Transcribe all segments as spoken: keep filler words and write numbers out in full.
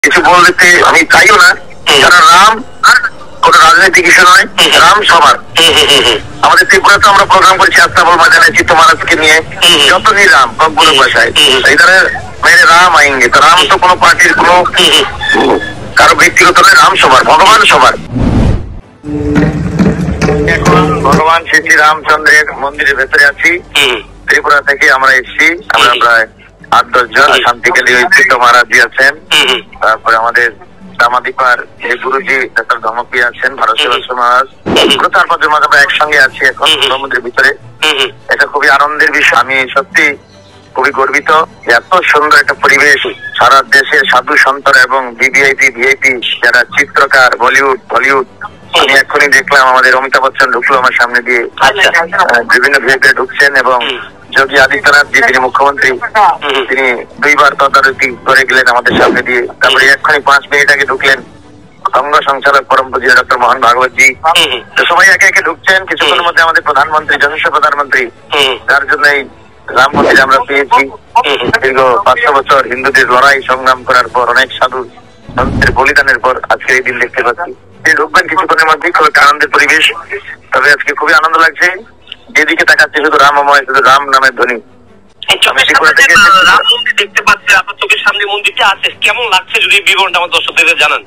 কিছু বলতে আমি চাইও না, কারণ রাম কোন রাজনৈতিক ইস্যু নয়, রাম সবার। আমাদের ত্রিপুরাতে আমরা প্রোগ্রাম করছি আস্তাবল ময়দানে চিত্ত মহারাজকে নিয়ে, যতই রাম ককগুলো ভাষায় ইধারে মেরে রাম আইঙ্গে। তো রাম তো কোনো পার্টির কোনো কারো ব্যক্তিগত নয়, রাম সবার, ভগবান সবার। এখন ভগবান শ্রী শ্রী রামচন্দ্রের মন্দিরের ভেতরে আছি। ত্রিপুরা থেকে আমরা এসেছি, আমরা প্রায় আট দশ জন। শান্তিকালী চিত্ত মহারাজজি আছেন, তারপরে আমাদের দামাদিপার যে গুরুজি ডাক্তার ধর্মপ্রিয়া আছেন, ভারত সেবাশ্রম মহারাজ, চার পাঁচজন মাঝে আমরা একসঙ্গে আছি এখন সমুদ্রের ভিতরে। এটা খুবই আনন্দের বিষয়। আমি সত্যি খুবই গর্বিত, এত সুন্দর একটা পরিবেশ। সারা দেশের সাধু সন্তরা এবং ভিভিআইপি ভিআইপি যারা চিত্রকার, বলিউড বলিউড, আমি এক্ষুনি দেখলাম আমাদের অমিতাভ বচ্চন ঢুকলো আমার সামনে দিয়ে, বিভিন্ন ভিআইপি ঢুকছেন, এবং যোগী আদিত্যনাথ জি তিনি মুখ্যমন্ত্রী, তিনি দুইবার তদারকি করে গেলেন আমাদের সামনে দিয়ে। তারপরে এক্ষুনি পাঁচ মিনিট আগে ঢুকলেন সংঘ সংচালক পরম পূজ্য ডক্টর মোহন ভাগবত জি। তো সবাই একে একে ঢুকছেন। কিছুক্ষণের মধ্যে আমাদের প্রধানমন্ত্রী, যশস্ব প্রধানমন্ত্রী, যার জন্য এই রাম মন্দির আমরা পেয়েছি। দীর্ঘ পাঁচশো বছর হিন্দুদের লড়াই সংগ্রাম করার পর, অনেক সাধু সন্তের বলিদানের পর আজকে এই দিন দেখতে পাচ্ছি। তিনি ঢুকবেন কিছুক্ষণের মধ্যে, খুব আনন্দের পরিবেশ। তবে আজকে খুবই আনন্দ লাগছে, যেদিকে তাকাচ্ছে শুধু রামময়, শুধু রাম নামের ধ্বনি। দেখতে পাচ্ছি আপনার চোখের সামনে মন্দিরটা আছে, কেমন লাগছে যদি বিবরণটা আমার দর্শকদের জানান।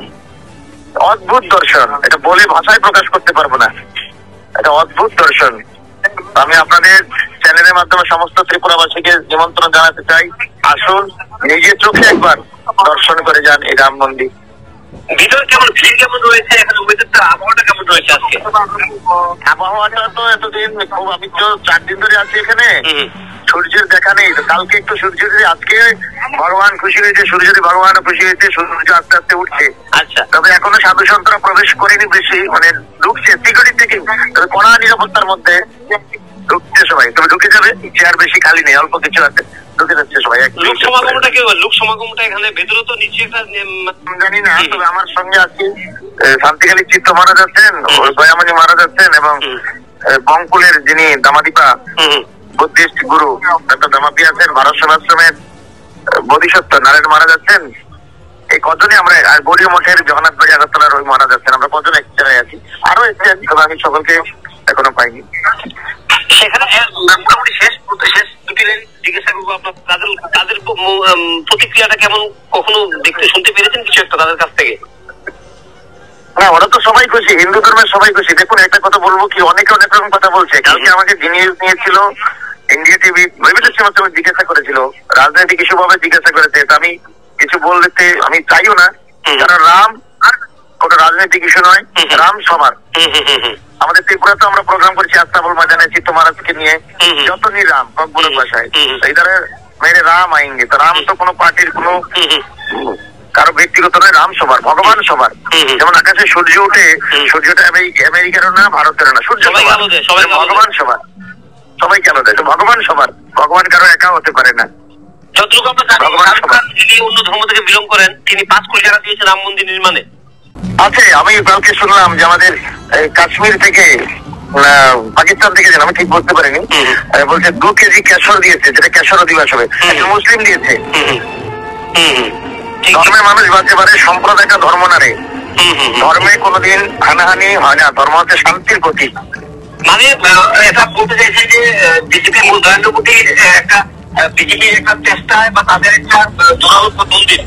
অদ্ভুত দর্শন, এটা বলে ভাষায় প্রকাশ করতে পারবো না, এটা অদ্ভুত দর্শন। আমি আপনাদের চ্যানেলের মাধ্যমে সমস্ত ত্রিপুরাবাসীকে নিমন্ত্রণ জানাতে চাই, আসুন নিজের চোখে একবার দর্শন করে যান এই রাম মন্দির। ভিতরে কেমন ভিড় কেমন রয়েছে, এখানে ওয়েদারটা, আবহাওয়াটা কেমন রয়েছে আজকে? আবহাওয়াটা তো এতদিন খুব, আমি তো চার দিন ধরে আছি এখানে, সূর্যের দেখা নেই। তো কালকে একটু সূর্য, আজকে ভগবান খুশি হয়েছে, সূর্যের ভগবান খুশি হয়েছে, সূর্য আস্তে আস্তে উঠছে। আচ্ছা, তবে এখনো সাধু সন্তরা প্রবেশ করেনি বেশি, মানে ঢুকছে সিকিউরিটি থেকে, তবে কড়া নিরাপত্তার মধ্যে ঢুকছে সবাই। তবে ঢুকে যাবে, চেয়ার বেশি খালি নেই, অল্প কিছু আছে, ঢুকে যাচ্ছে সবাই। লোক সমাগমটা কি, লোক সমাগমটা এখানে ভেতরে তো নিচে একটা জানি না। তবে আমার সঙ্গে আছি শান্তিকালী চিত্ত মহারাজ আছেন, দয়ামণি মহারাজ আছেন, এবং বঙ্কুলের যিনি দামাদিপা বুদ্ধিস্ট গুরু ডক্টর ধর্মপ্রিয়া আছেন, ভারত সেবাশ্রমের বোধিসত্ত্ব নারায়ণ মহারাজ আছেন। এই কজনে আমরা, আর গৌরী মঠের জগন্নাথ বাড়ি আগরতলার ওই মহারাজ আছেন, আমরা কজন এক জায়গায় আছি। আরো এসছেন, তবে আমি সকলকে এখনো পাইনি। সেখানে মোটামুটি শেষ শেষ দুটি লাইন জিজ্ঞাসা করবো, আপনার তাদের তাদের প্রতিক্রিয়াটা কেমন, কখনো দেখতে শুনতে পেরেছেন কিছু একটা তাদের কাছ থেকে? না, ওরা তো সবাই খুশি, হিন্দু ধর্মের সবাই খুশি। দেখুন, একটা কথা বলবো কি, অনেকে অনেক রকম কথা বলছে। কালকে আমাকে জিনিস নিয়েছিল ইন্ডিয়া টিভি, বিভিন্ন সময় জিজ্ঞাসা করেছিল, রাজনৈতিক ইস্যু ভাবে জিজ্ঞাসা করেছে। আমি কিছু বলতে আমি চাইও না, কারণ রাম কোন রাজনৈতিক ইস্যু নয়, রাম সবার। আমাদের ত্রিপুরাতে আমরা প্রোগ্রাম করছি আস্তাবল ময়দানে চিত্ত মহারাজকে নিয়ে, যতই রাম ককগুলো ভাষায় ইধারে মেরে রাম আইঙ্গে। তো রাম তো কোনো পার্টির কোনো কারো ব্যক্তিগত নয়, রাম সবার, ভগবান সবার। যেমন আকাশে সূর্য উঠে, সূর্যটা আমেরিকারও না, ভারতেরও না, সূর্য ভগবান সবার, সবাই কেন দেয়, ভগবান সবার, ভগবান কারো একা হতে পারে না। যতটুকু আমরা জানি, যিনি অন্য ধর্ম থেকে বিলং করেন, তিনি পাঁচ কোটি টাকা দিয়েছেন রাম মন্দির নির্মাণে। আছে, আমি কালকে শুনলাম যে আমাদের কাশ্মীর থেকে, পাকিস্তান থেকে, যেন আমি ঠিক বলতে পারিনি, বলছে দু কেজি কেশর দিয়েছে, যেটা কেশর অধিবাস হবে, মুসলিম দিয়েছে। ধর্মের মানুষ বাঁচতে পারে, সম্প্রদায়টা ধর্ম না রে, ধর্মে কোনোদিন হানাহানি হয় না, ধর্ম হচ্ছে শান্তির প্রতীক। মানে এটা বলতে চাইছে যে বিজেপির মূল নরেন্দ্র মোদীর একটা, বিজেপির একটা চেষ্টায় বা তাদের একটা মন্দির।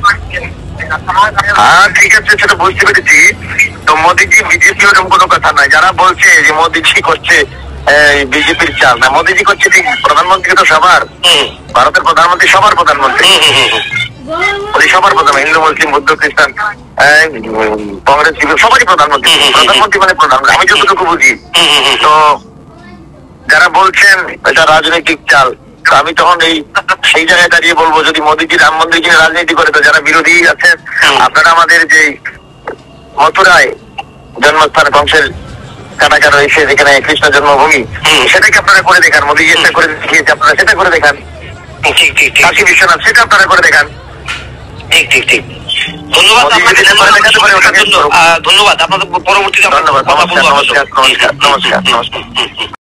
হ্যাঁ, ঠিক আছে, সেটা বুঝতে পেরেছি। তো মোদীজি বিজেপি ওরকম কোনো কথা নাই। যারা বলছে যে মোদীজি করছে বিজেপির চাল, না, মোদীজি করছে ঠিক। প্রধানমন্ত্রী তো সবার, ভারতের প্রধানমন্ত্রী সবার প্রধানমন্ত্রী, ওই সবার প্রধান, হিন্দু মুসলিম বৌদ্ধ খ্রিস্টান কংগ্রেস সবারই প্রধানমন্ত্রী। প্রধানমন্ত্রী মানে প্রধানমন্ত্রী, আমি যতটুকু বুঝি। তো যারা বলছেন এটা রাজনৈতিক চাল, আমি তখন এই সেই জায়গায় দাঁড়িয়ে বলবো, যদি মোদীজি রাম মন্দির কিনে রাজনীতি করে, তো যারা বিরোধী আছেন, আপনারা আমাদের যে মথুরায় জন্মস্থান কংসের কাটাকাটা রয়েছে, যেখানে কৃষ্ণ জন্মভূমি, সেটাকে আপনারা করে দেখান। মোদী যেটা করে দেখিয়েছে, আপনারা সেটা করে দেখান। কাশী বিশ্বনাথ, সেটা আপনারা করে দেখান। ঠিক ঠিক ঠিক ধন্যবাদ আপনাকে, ধন্যবাদ আপনাদের পরবর্তীতে। ধন্যবাদ, নমস্কার নমস্কার নমস্কার নমস্কার।